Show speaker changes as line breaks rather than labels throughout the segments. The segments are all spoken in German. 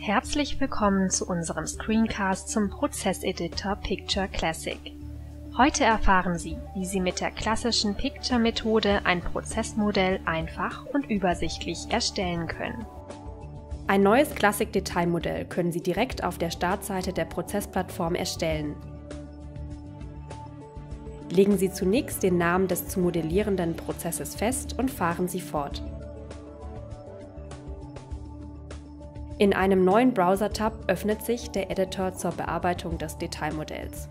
Herzlich willkommen zu unserem Screencast zum Prozesseditor Picture Classic. Heute erfahren Sie, wie Sie mit der klassischen Picture-Methode ein Prozessmodell einfach und übersichtlich erstellen können.
Ein neues Classic-Detailmodell können Sie direkt auf der Startseite der Prozessplattform erstellen. Legen Sie zunächst den Namen des zu modellierenden Prozesses fest und fahren Sie fort. In einem neuen Browser-Tab öffnet sich der Editor zur Bearbeitung des Detailmodells.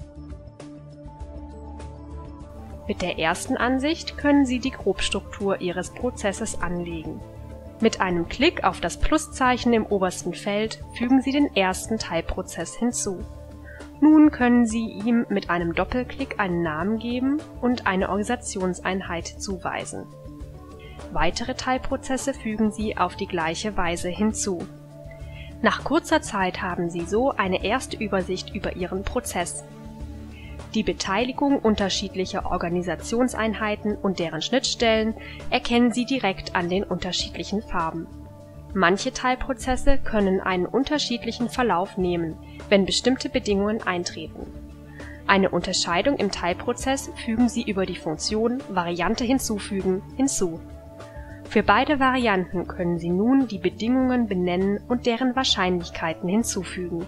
Mit der ersten Ansicht können Sie die Grobstruktur Ihres Prozesses anlegen. Mit einem Klick auf das Pluszeichen im obersten Feld fügen Sie den ersten Teilprozess hinzu. Nun können Sie ihm mit einem Doppelklick einen Namen geben und eine Organisationseinheit zuweisen. Weitere Teilprozesse fügen Sie auf die gleiche Weise hinzu. Nach kurzer Zeit haben Sie so eine erste Übersicht über Ihren Prozess. Die Beteiligung unterschiedlicher Organisationseinheiten und deren Schnittstellen erkennen Sie direkt an den unterschiedlichen Farben. Manche Teilprozesse können einen unterschiedlichen Verlauf nehmen, wenn bestimmte Bedingungen eintreten. Eine Unterscheidung im Teilprozess fügen Sie über die Funktion Variante hinzufügen hinzu. Für beide Varianten können Sie nun die Bedingungen benennen und deren Wahrscheinlichkeiten hinzufügen.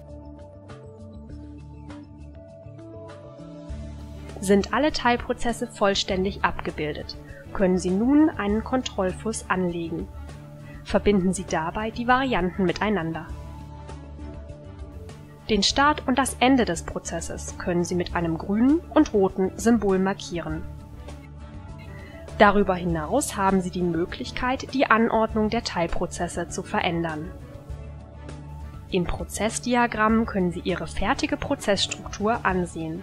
Sind alle Teilprozesse vollständig abgebildet, können Sie nun einen Kontrollfluss anlegen. Verbinden Sie dabei die Varianten miteinander. Den Start und das Ende des Prozesses können Sie mit einem grünen und roten Symbol markieren. Darüber hinaus haben Sie die Möglichkeit, die Anordnung der Teilprozesse zu verändern. Im Prozessdiagramm können Sie Ihre fertige Prozessstruktur ansehen.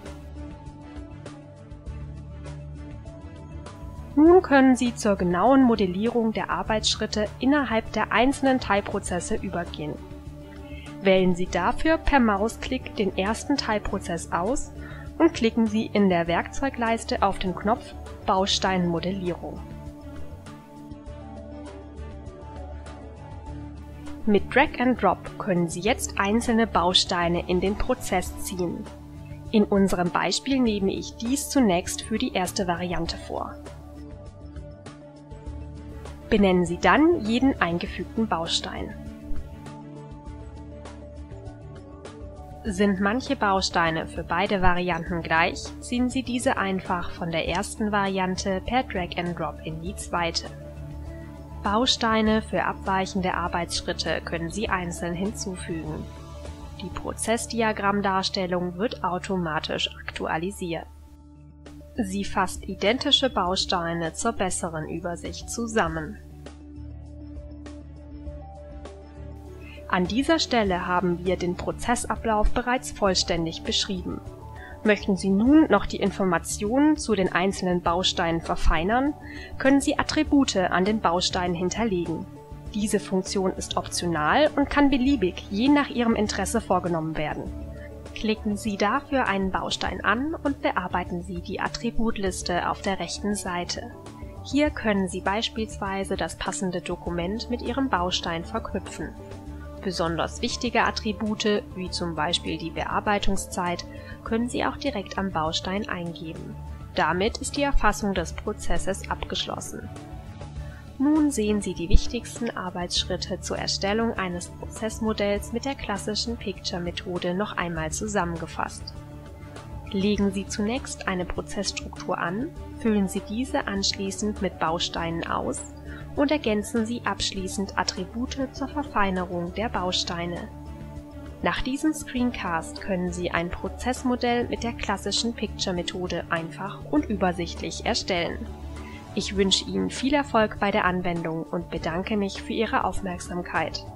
Nun können Sie zur genauen Modellierung der Arbeitsschritte innerhalb der einzelnen Teilprozesse übergehen. Wählen Sie dafür per Mausklick den ersten Teilprozess aus und klicken Sie in der Werkzeugleiste auf den Knopf Bausteinmodellierung. Mit Drag and Drop können Sie jetzt einzelne Bausteine in den Prozess ziehen. In unserem Beispiel nehme ich dies zunächst für die erste Variante vor. Benennen Sie dann jeden eingefügten Baustein. Sind manche Bausteine für beide Varianten gleich, ziehen Sie diese einfach von der ersten Variante per Drag and Drop in die zweite. Bausteine für abweichende Arbeitsschritte können Sie einzeln hinzufügen. Die Prozessdiagrammdarstellung wird automatisch aktualisiert. Sie fasst identische Bausteine zur besseren Übersicht zusammen. An dieser Stelle haben wir den Prozessablauf bereits vollständig beschrieben. Möchten Sie nun noch die Informationen zu den einzelnen Bausteinen verfeinern, können Sie Attribute an den Bausteinen hinterlegen. Diese Funktion ist optional und kann beliebig je nach Ihrem Interesse vorgenommen werden. Klicken Sie dafür einen Baustein an und bearbeiten Sie die Attributliste auf der rechten Seite. Hier können Sie beispielsweise das passende Dokument mit Ihrem Baustein verknüpfen. Besonders wichtige Attribute, wie zum Beispiel die Bearbeitungszeit, können Sie auch direkt am Baustein eingeben. Damit ist die Erfassung des Prozesses abgeschlossen. Nun sehen Sie die wichtigsten Arbeitsschritte zur Erstellung eines Prozessmodells mit der klassischen Picture-Methode noch einmal zusammengefasst. Legen Sie zunächst eine Prozessstruktur an, füllen Sie diese anschließend mit Bausteinen aus und ergänzen Sie abschließend Attribute zur Verfeinerung der Bausteine. Nach diesem Screencast können Sie ein Prozessmodell mit der klassischen Picture-Methode einfach und übersichtlich erstellen. Ich wünsche Ihnen viel Erfolg bei der Anwendung und bedanke mich für Ihre Aufmerksamkeit.